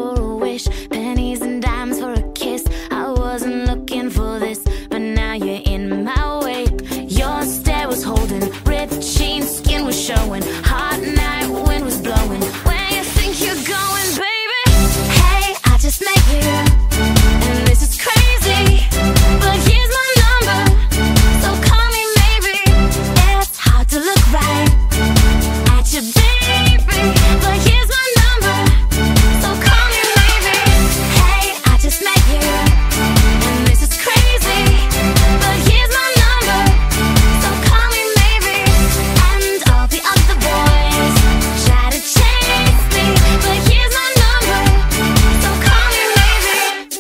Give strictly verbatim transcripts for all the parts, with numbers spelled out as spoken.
for a wish, pennies and dimes for a kiss. I wasn't looking for this, but now you're in my way. Your stare was holding, ripped jeans, skin was showing. Hot night, wind was blowing. Where you think you're going, baby? Hey, I just met you, and this is crazy, but here's my number, so call me maybe. It's hard to look right at you, baby, but here's my number, so call me maybe. Hey, I just met you, and this is crazy, but here's my number, so call me maybe. And all the other boys try to chase me, but here's my number, so call me maybe.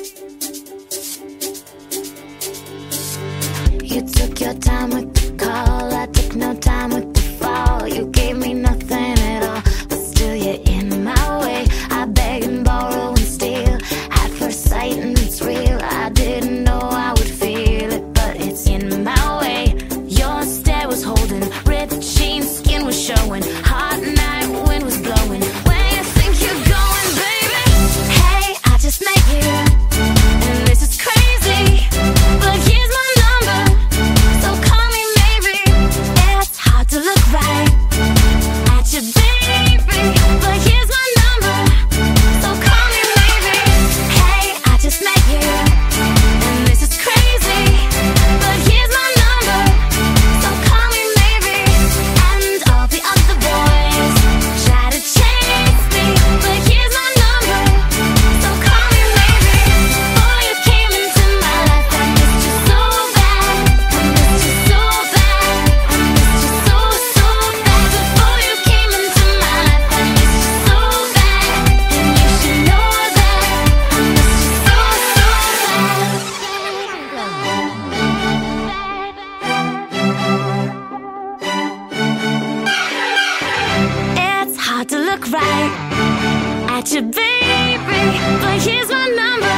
You took your time with the call, I took no time with the fall. You gave me nothing at all, but still you're in my way. I beg and borrow and steal at first sight, and it's real. I didn't know I would feel it, but it's in my way. Your stare was holding, ripped jeans, skin was showing. Hot night, wind was blowing. Where you think you're going, baby? Hey, I just met you, and this is crazy, but here's my number, so call me maybe. It's hard to look right at you, baby, but here's my number, so call me maybe. Hey, I just met you, and this is crazy, but here's my number, so call me maybe. And all the other boys try to chase me, but here's my number, so call me maybe. Before you came into my life, I missed you so bad, I missed you so bad, I missed you so, so bad. Before you came into my life, I missed you so bad, and you should know that I missed you so, so bad. It's hard to look right at you, baby, but here's my number,